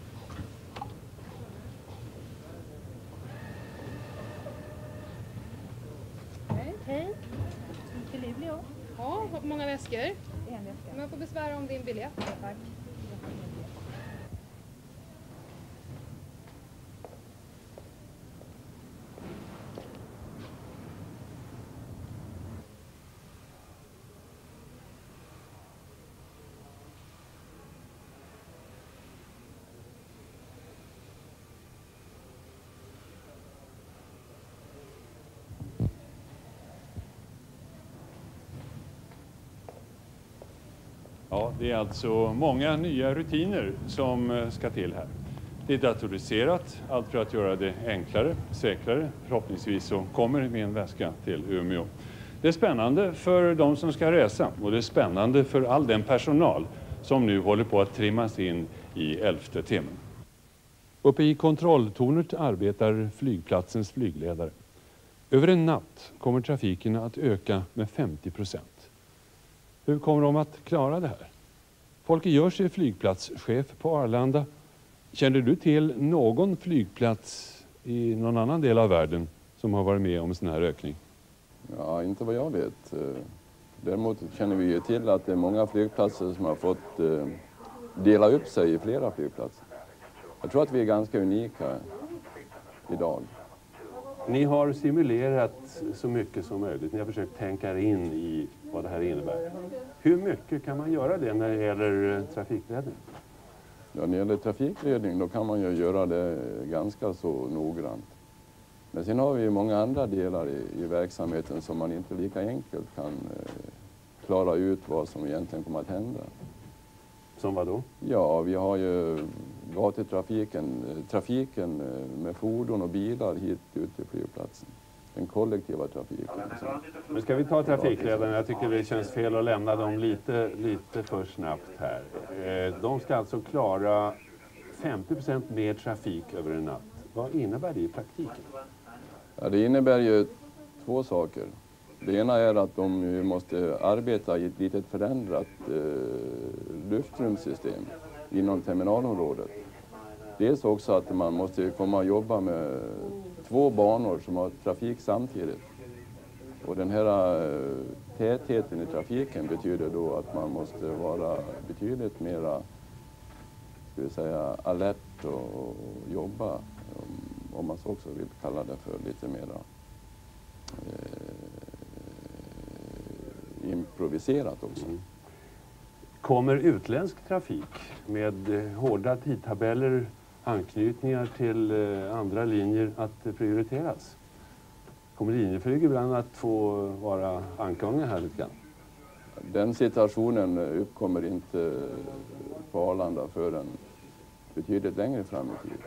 Hej. Hej. Till Luleå. Ja, hur många väskor? En väska. Om jag får besvära om din biljett, tack. Ja, det är alltså många nya rutiner som ska till här. Det är datoriserat, allt för att göra det enklare, säkrare. Förhoppningsvis så kommer min väska till Umeå. Det är spännande för de som ska resa och det är spännande för all den personal som nu håller på att trimmas in i elfte timmen. Uppe i kontrolltornet arbetar flygplatsens flygledare. Över en natt kommer trafiken att öka med femtio procent. Hur kommer de att klara det här? Folke Görs är flygplatschef på Arlanda. Känner du till någon flygplats i någon annan del av världen som har varit med om en sån här ökning? Ja, inte vad jag vet. Däremot känner vi ju till att det är många flygplatser som har fått dela upp sig i flera flygplatser. Jag tror att vi är ganska unika idag. Ni har simulerat så mycket som möjligt. Ni har försökt tänka er in i vad det här innebär. Hur mycket kan man göra det när det gäller trafikledning? Ja, när det gäller trafikledning då kan man ju göra det ganska så noggrant. Men sen har vi ju många andra delar i, i verksamheten som man inte lika enkelt kan eh, klara ut vad som egentligen kommer att hända. Som vad då? Ja, vi har ju gatutrafiken, trafiken med fordon och bilar hit ut till flygplatsen. Den kollektiva trafiken. Men ska vi ta trafikledarna? Jag tycker det känns fel att lämna dem lite, lite för snabbt här. De ska alltså klara femtio procent mer trafik över en natt. Vad innebär det i praktiken? Ja, det innebär ju två saker. Det ena är att de måste arbeta i ett litet förändrat eh, luftrumssystem inom terminalområdet. dels också att man måste komma och jobba med två banor som har trafik samtidigt. Och den här tätheten i trafiken betyder då att man måste vara betydligt mera, ska vi säga, alert och jobba, om man så också vill kalla det för lite mera eh, improviserat också. Mm. Kommer utländsk trafik med hårda tidtabeller, anknytningar till andra linjer att prioriteras? Kommer Linjeflyg ibland att få vara ankunga här lite grann? Den situationen uppkommer inte på Arlanda förrän betydligt längre fram i tiden.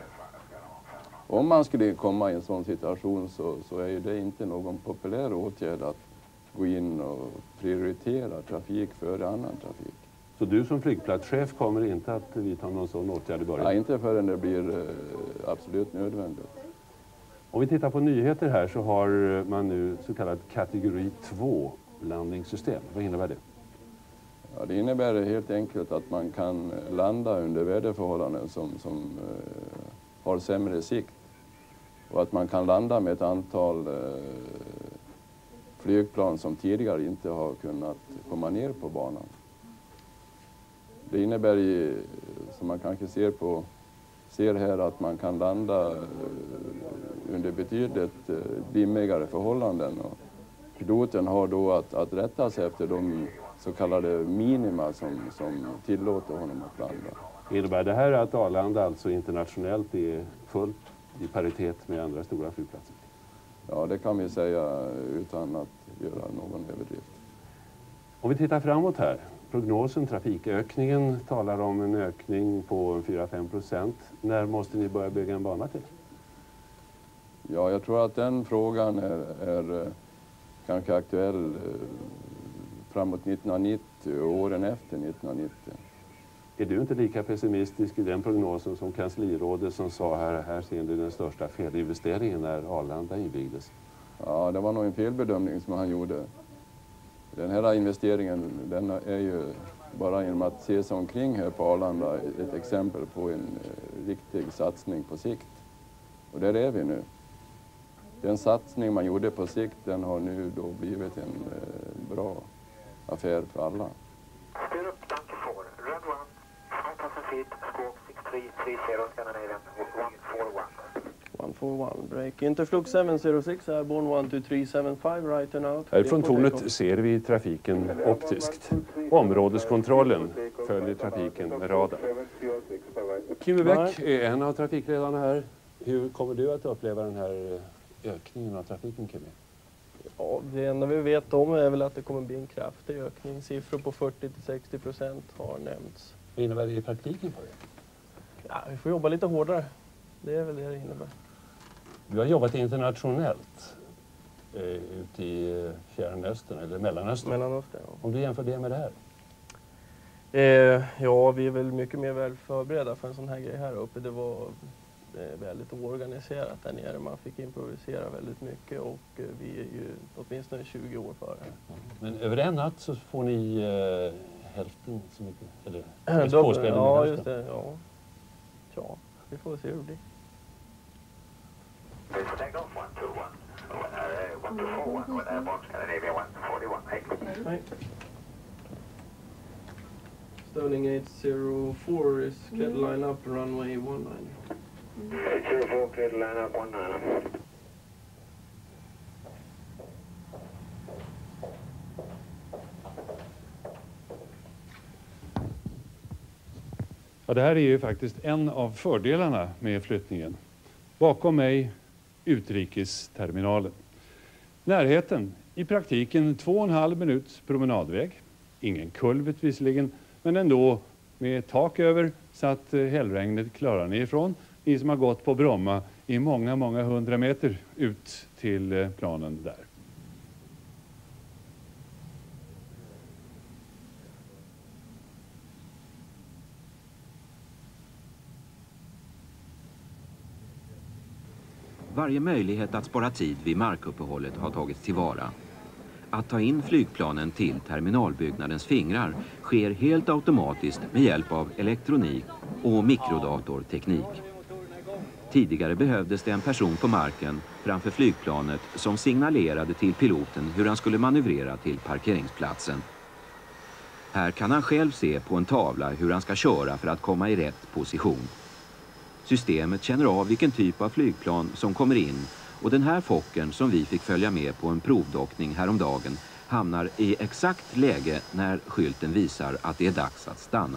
Om man skulle komma i en sån situation så, så är det inte någon populär åtgärd att gå in och prioritera trafik före annan trafik. Så du som flygplatschef kommer inte att vidta någon sån åtgärd i början? Nej, inte förrän det blir absolut nödvändigt. Om vi tittar på nyheter här så har man nu så kallad kategori två landningssystem. Vad innebär det? Ja, det innebär helt enkelt att man kan landa under väderförhållanden som, som eh, har sämre sikt. Och att man kan landa med ett antal eh, flygplan som tidigare inte har kunnat komma ner på banan. Det innebär, i, som man kanske ser, på, ser här, att man kan landa eh, under betydligt eh, dimmigare förhållanden. Och piloten har då att, att rätta sig efter de så kallade minima som, som tillåter honom att landa. Innebär det här att Arlanda alltså internationellt är fullt i paritet med andra stora flygplatser? Ja, det kan vi säga utan att göra någon överdrift. Om vi tittar framåt här. Prognosen, trafikökningen, talar om en ökning på fyra till fem procent. När måste ni börja bygga en bana till? Ja, jag tror att den frågan är, är kanske aktuell framåt nittonhundranittio och åren efter nittonhundranittio. Är du inte lika pessimistisk i den prognosen som kanslirådet som sa här, här ser du den största felinvesteringen när Arlanda invigdes? Ja, det var nog en felbedömning som han gjorde. Den här investeringen, den är ju bara genom att se sig omkring här på Arlanda ett exempel på en riktig satsning på sikt. Och där är vi nu. Den satsning man gjorde på sikt, den har nu då blivit en eh, bra affär för alla. one four one, break. Interflux seven zero six, airborne one two three seven five, right and out. Härifrån tornet ser vi trafiken optiskt. Områdeskontrollen följer trafiken med radar. Kimmy Bäck är en av trafikledarna här. Hur kommer du att uppleva den här ökningen av trafiken, Kimmy? Ja, det enda vi vet om är väl att det kommer bli en kraftig ökning. Siffror på fyrtio till sextio procent har nämnts. Vad innebär det i praktiken för er? Ja, vi får jobba lite hårdare. Det är väl det det innebär. Du har jobbat internationellt eh, ute i Fjärran Östern eller Mellanöstern. Mellanöstern, ja. Om du jämför det med det här? Eh, ja, vi är väl mycket mer väl förberedda för en sån här grej här uppe. Det var eh, väldigt oorganiserat där nere. Man fick improvisera väldigt mycket och eh, vi är ju åtminstone tjugo år före. Men över en natt så får ni eh, hälften så mycket, eller Då, påspädning ja, med just det. Ja. Ja, vi får se hur det blir. Sterling eight zero four is cleared to line up runway one nine. eight zero four cleared to line up one nine. Ja, det här är ju faktiskt en av fördelarna med flyttningen. Bakom mig utrikesterminalen. Närheten, i praktiken två och en halv minuts promenadväg. Ingen kulvert visserligen, men ändå med tak över så att hällregnet klarar ni ifrån. Ni som har gått på Bromma i många, många hundra meter ut till planen där. Varje möjlighet att spara tid vid markuppehållet har tagits tillvara. Att ta in flygplanen till terminalbyggnadens fingrar sker helt automatiskt med hjälp av elektronik och mikrodatorteknik. Tidigare behövdes det en person på marken framför flygplanet som signalerade till piloten hur han skulle manövrera till parkeringsplatsen. Här kan han själv se på en tavla hur han ska köra för att komma i rätt position. Systemet känner av vilken typ av flygplan som kommer in, och den här Fokkern som vi fick följa med på en provdockning häromdagen hamnar i exakt läge när skylten visar att det är dags att stanna.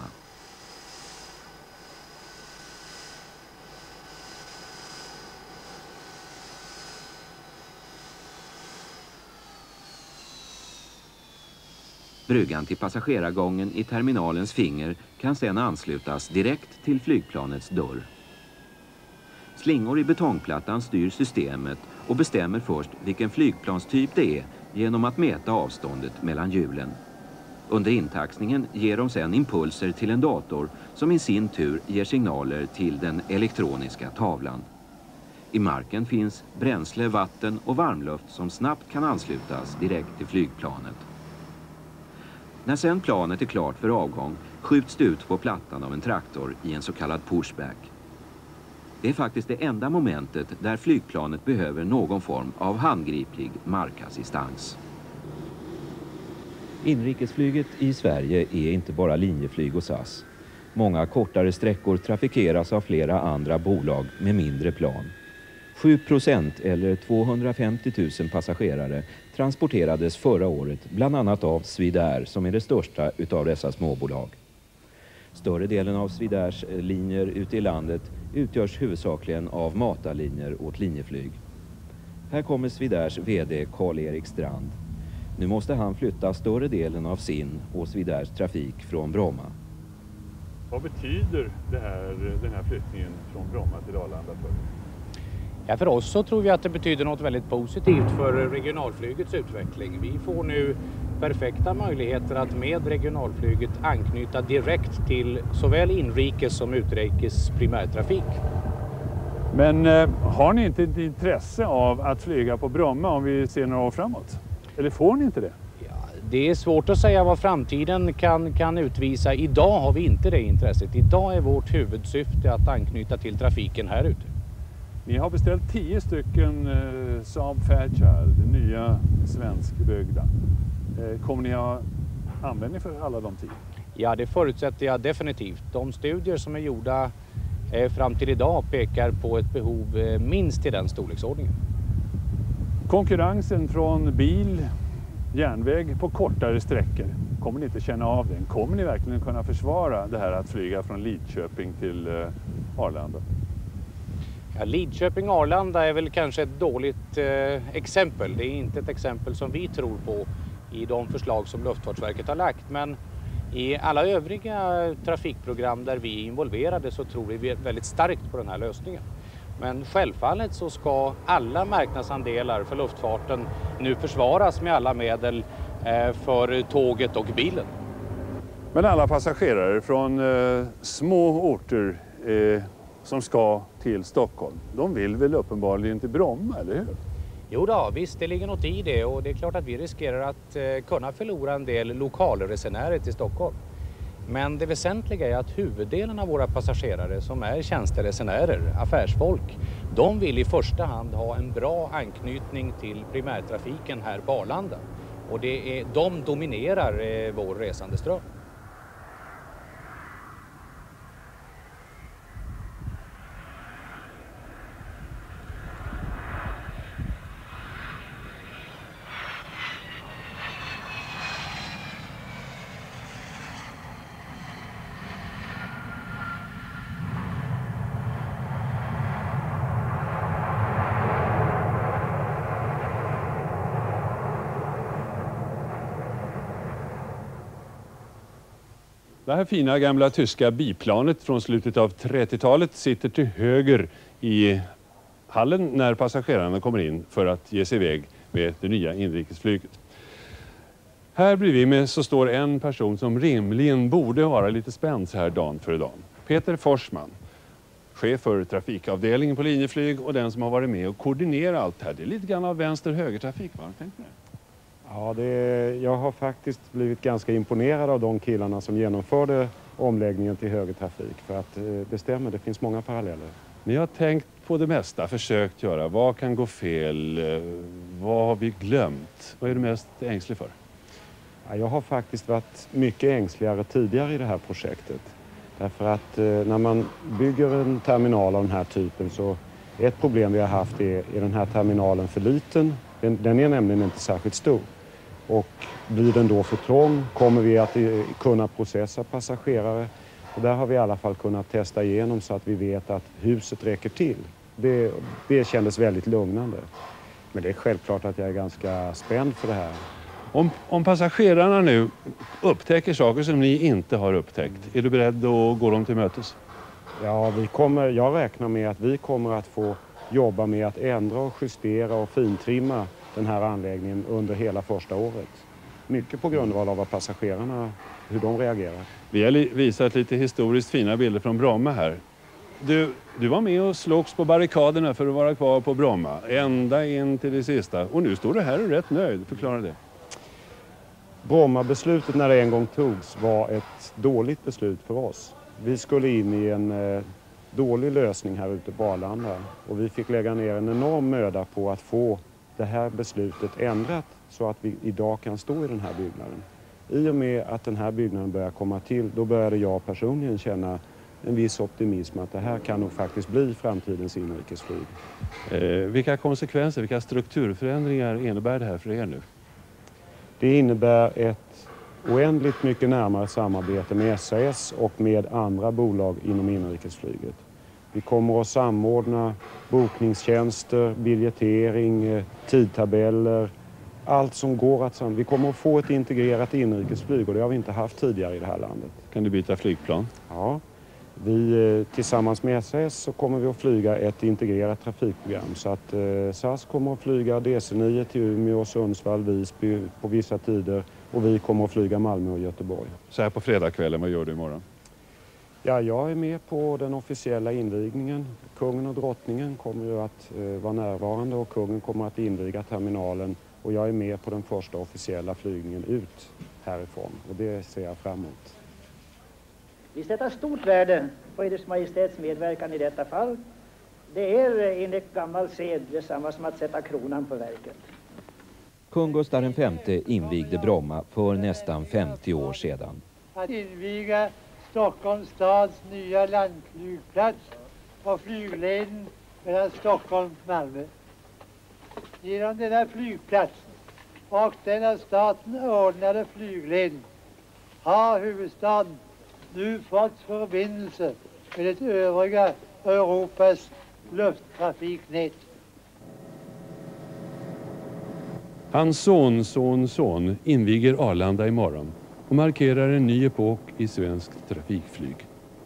Bryggan till passagerargången i terminalens finger kan sedan anslutas direkt till flygplanets dörr. Slingor i betongplattan styr systemet och bestämmer först vilken flygplanstyp det är genom att mäta avståndet mellan hjulen. Under intaxningen ger de sedan impulser till en dator som i sin tur ger signaler till den elektroniska tavlan. I marken finns bränsle, vatten och varmluft som snabbt kan anslutas direkt till flygplanet. När sedan planet är klart för avgång skjuts det ut på plattan av en traktor i en så kallad pushback. Det är faktiskt det enda momentet där flygplanet behöver någon form av handgriplig markassistans. Inrikesflyget i Sverige är inte bara Linjeflyg och S A S. Många kortare sträckor trafikeras av flera andra bolag med mindre plan. sju procent eller tvåhundrafemtio tusen passagerare transporterades förra året bland annat av Swedair som är det största utav dessa småbolag. Större delen av Swedairs linjer ute i landet utgörs huvudsakligen av matarlinjer åt Linjeflyg. Här kommer Swedairs vd Karl-Erik Strand. Nu måste han flytta större delen av sin och Swedairs trafik från Bromma. Vad betyder det här, den här flyttningen från Bromma till Arlanda för? Ja, för oss så tror vi att det betyder något väldigt positivt för regionalflygets utveckling. Vi får nu perfekta möjligheter att med regionalflyget anknyta direkt till såväl inrikes som utrikes primärtrafik. Men eh, har ni inte ett intresse av att flyga på Bromma om vi ser några år framåt? Eller får ni inte det? Ja, det är svårt att säga vad framtiden kan, kan utvisa. Idag har vi inte det intresset. Idag är vårt huvudsyfte att anknyta till trafiken här ute. Ni har beställt tio stycken eh, Saab Fairchild, nya svenskbyggda. Eh, kommer ni ha användning för alla de tio? Ja, det förutsätter jag definitivt. De studier som är gjorda eh, fram till idag pekar på ett behov eh, minst i den storleksordningen. Konkurrensen från bil, järnväg på kortare sträckor, kommer ni inte känna av den? Kommer ni verkligen kunna försvara det här att flyga från Lidköping till eh, Arlanda? Ja, Lidköping-Arlanda är väl kanske ett dåligt eh, exempel. Det är inte ett exempel som vi tror på i de förslag som Luftfartsverket har lagt. Men i alla övriga trafikprogram där vi är involverade så tror vi väldigt starkt på den här lösningen. Men självfallet så ska alla marknadsandelar för luftfarten nu försvaras med alla medel eh, för tåget och bilen. Men alla passagerare från eh, små orter eh, som ska till Stockholm, de vill väl uppenbarligen till Bromma, eller hur? Jo då, visst det ligger något i det, och det är klart att vi riskerar att eh, kunna förlora en del lokalresenärer till Stockholm. Men det väsentliga är att huvuddelen av våra passagerare som är tjänsteresenärer, affärsfolk, de vill i första hand ha en bra anknytning till primärtrafiken här på Arlanda. Och det är, de dominerar eh, vår resandeström. Det här fina gamla tyska biplanet från slutet av trettiotalet sitter till höger i hallen när passagerarna kommer in för att ge sig iväg med det nya inrikesflyget. Här bredvid mig så står en person som rimligen borde vara lite spänd så här dagen för dagen. Peter Forsman, chef för trafikavdelningen på Linjeflyg och den som har varit med och koordinerat allt här. Det är lite grann av vänster-högertrafik, va? Tänk på det. Ja, det, jag har faktiskt blivit ganska imponerad av de killarna som genomförde omläggningen till högertrafik. För att det stämmer, det finns många paralleller. Ni har tänkt på det mesta, försökt göra. Vad kan gå fel? Vad har vi glömt? Vad är du mest ängslig för? Ja, jag har faktiskt varit mycket ängsligare tidigare i det här projektet. Därför att eh, när man bygger en terminal av den här typen så ett problem vi har haft är, är den här terminalen för liten? Den, den är nämligen inte särskilt stor. Och blir den då för trång kommer vi att eh, kunna processa passagerare. Och där har vi i alla fall kunnat testa igenom så att vi vet att huset räcker till. Det, det kändes väldigt lugnande. Men det är självklart att jag är ganska spänd för det här. Om, om passagerarna nu upptäcker saker som ni inte har upptäckt, är du beredd att gå dem till mötes? Ja, vi kommer, jag räknar med att vi kommer att få jobba med att ändra och justera och fintrimma den här anläggningen under hela första året. Mycket på grundval av vad passagerarna, hur de reagerar. Vi har visat lite historiskt fina bilder från Bromma här. Du, du var med och slogs på barrikaderna för att vara kvar på Bromma, ända in till det sista. Och nu står du här och är rätt nöjd. Förklara det. Bromma-beslutet när det en gång togs var ett dåligt beslut för oss. Vi skulle in i en eh, dålig lösning här ute på Arlanda. Och vi fick lägga ner en enorm möda på att få det här beslutet ändrat så att vi idag kan stå i den här byggnaden. I och med att den här byggnaden börjar komma till, då började jag personligen känna en viss optimism att det här kan nog faktiskt bli framtidens inrikesflyg. Eh, vilka konsekvenser, vilka strukturförändringar innebär det här för er nu? Det innebär ett oändligt mycket närmare samarbete med S A S och med andra bolag inom inrikesflyget. Vi kommer att samordna bokningstjänster, biljettering, tidtabeller, allt som går att samordna. Vi kommer att få ett integrerat inrikesflyg och det har vi inte haft tidigare i det här landet. Kan du byta flygplan? Ja. Vi, tillsammans med S A S så kommer vi att flyga ett integrerat trafikprogram. Så att eh, S A S kommer att flyga D C nio till Umeå, Sundsvall, Visby på vissa tider. Och vi kommer att flyga Malmö och Göteborg. Så här på fredagskvällen, vad gör du imorgon? Ja, jag är med på den officiella invigningen. Kungen och drottningen kommer ju att eh, vara närvarande och kungen kommer att inviga terminalen. Och jag är med på den första officiella flygningen ut härifrån. Och det ser jag fram emot. Vi sätter stort värde på Eders Majestäts medverkan i detta fall. Det är enligt gammal sed detsamma som att sätta kronan på verket. Kung Gustav den femte invigde Bromma för nästan femtio år sedan. Att inviga Stockholms stads nya landflygplats och flygleden mellan Stockholm och Malmö. Genom denna flygplats och den av staten ordnade flygleden har huvudstaden nu fått förbindelse med det övriga Europas lufttrafiknät. Hans son, son, son inviger Arlanda imorgon och markerar en ny epok i svenskt trafikflyg.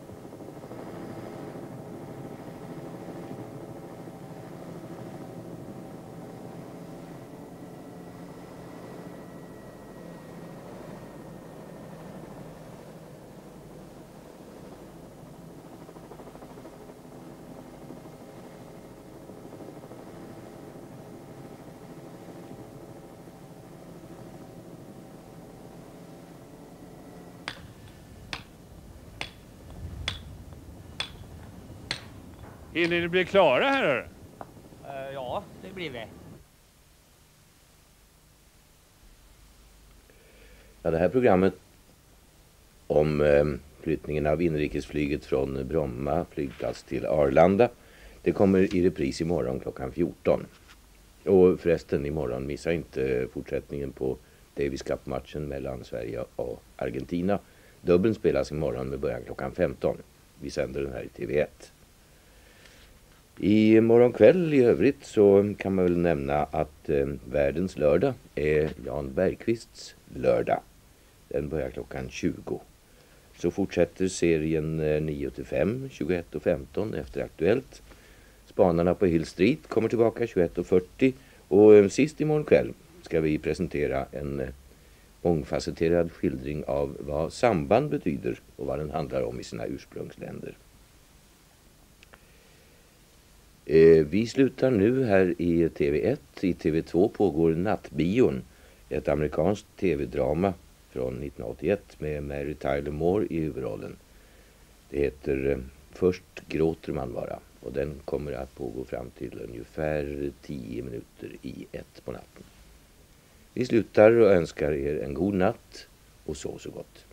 Hinner ni bli klara här? Uh, ja, det blir vi. Ja, det här programmet om eh, flyttningen av inrikesflyget från Bromma flygplats till Arlanda, det kommer i repris imorgon klockan fjorton. Och förresten, imorgon missa inte fortsättningen på Davis Cup-matchen mellan Sverige och Argentina. Dubbeln spelas imorgon med början klockan femton. Vi sänder den här i T V ett. I morgon kväll i övrigt så kan man väl nämna att eh, världens lördag är Jan Bergqvists lördag. Den börjar klockan tjugo. Så fortsätter serien eh, nio till fem, tjugoett och femton efter Aktuellt. Spanarna på Hill Street kommer tillbaka tjugoett och fyrtio. Och eh, sist i morgon kväll ska vi presentera en eh, mångfacetterad skildring av vad samband betyder och vad den handlar om i sina ursprungsländer. Vi slutar nu här i T V ett. I T V två pågår Nattbion, ett amerikanskt tv-drama från nittonhundraåttioett med Mary Tyler Moore i huvudrollen. Det heter Först gråter man bara. Och den kommer att pågå fram till ungefär tio minuter i ett på natten. Vi slutar och önskar er en god natt och så så gott.